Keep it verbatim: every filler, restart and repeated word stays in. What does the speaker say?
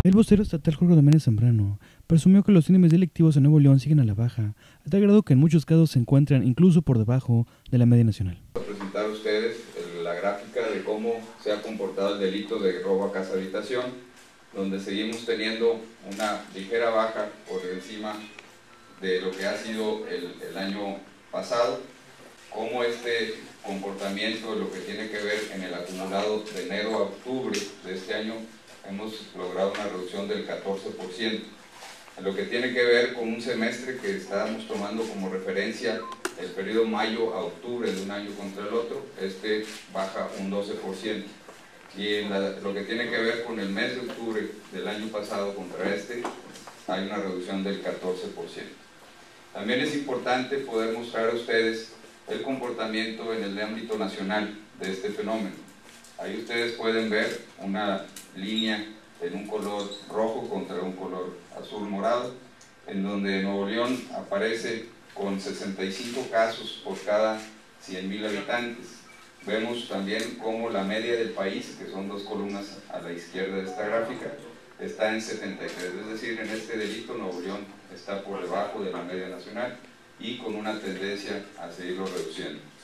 El vocero estatal Jorge Domínguez Zambrano presumió que los índices delictivos en Nuevo León siguen a la baja, a tal grado que en muchos casos se encuentran incluso por debajo de la media nacional. A presentar a ustedes la gráfica de cómo se ha comportado el delito de robo a casa habitación, donde seguimos teniendo una ligera baja por encima de lo que ha sido el, el año pasado, como este comportamiento, lo que tiene que ver en el acumulado de enero a octubre de este año, hemos logrado una reducción del catorce por ciento. En lo que tiene que ver con un semestre que estábamos tomando como referencia el periodo mayo a octubre de un año contra el otro, este baja un doce por ciento. Y en la, lo que tiene que ver con el mes de octubre del año pasado contra este, hay una reducción del catorce por ciento. También es importante poder mostrar a ustedes el comportamiento en el ámbito nacional de este fenómeno. Ahí ustedes pueden ver una línea en un color rojo contra un color azul morado, en donde Nuevo León aparece con sesenta y cinco casos por cada cien mil habitantes. Vemos también cómo la media del país, que son dos columnas a la izquierda de esta gráfica, está en setenta y tres, es decir, en este delito Nuevo León está por debajo de la media nacional y con una tendencia a seguirlo reduciendo.